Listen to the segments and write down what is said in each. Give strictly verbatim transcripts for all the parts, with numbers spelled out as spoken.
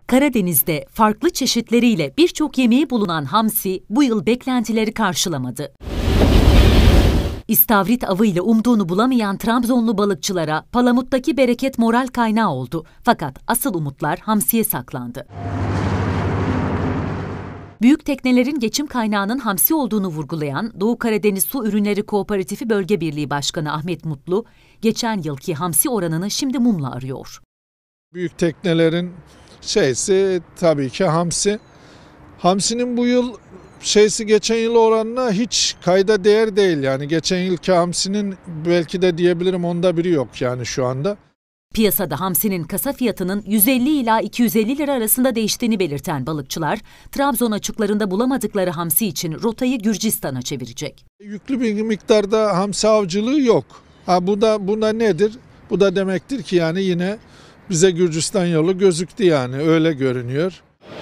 Karadeniz'de farklı çeşitleriyle birçok yemeği bulunan hamsi bu yıl beklentileri karşılamadı. İstavrit avıyla umduğunu bulamayan Trabzonlu balıkçılara Palamut'taki bereket moral kaynağı oldu. Fakat asıl umutlar hamsiye saklandı. Büyük teknelerin geçim kaynağının hamsi olduğunu vurgulayan Doğu Karadeniz Su Ürünleri Kooperatifi Bölge Birliği Başkanı Ahmet Mutlu, geçen yılki hamsi oranını şimdi mumla arıyor. Büyük teknelerin şeysi tabii ki hamsi. Hamsinin bu yıl şeysi geçen yıl oranına hiç kayda değer değil. Yani geçen yılki hamsinin belki de diyebilirim onda biri yok yani şu anda. Piyasada hamsinin kasa fiyatının yüz elli ila iki yüz elli lira arasında değiştiğini belirten balıkçılar, Trabzon açıklarında bulamadıkları hamsi için rotayı Gürcistan'a çevirecek. Yüklü bir miktarda hamsi avcılığı yok. Ha bu da bu da nedir? Bu da demektir ki yani yine bize Gürcistan yolu gözüktü yani öyle görünüyor.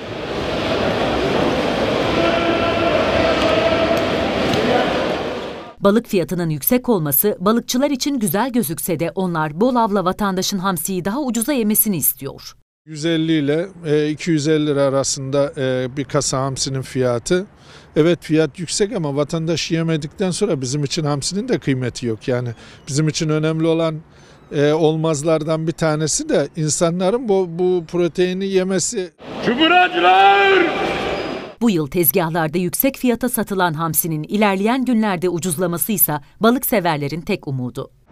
Balık fiyatının yüksek olması balıkçılar için güzel gözükse de onlar bol avla vatandaşın hamsiyi daha ucuza yemesini istiyor. yüz elli ile iki yüz elli lira arasında bir kasa hamsinin fiyatı. Evet fiyat yüksek ama vatandaş yemedikten sonra bizim için hamsinin de kıymeti yok. Yani bizim için önemli olan olmazlardan bir tanesi de insanların bu, bu proteini yemesi. Cumhuriyetçiler! Bu yıl tezgahlarda yüksek fiyata satılan hamsinin ilerleyen günlerde ucuzlaması ise balık severlerin tek umudu.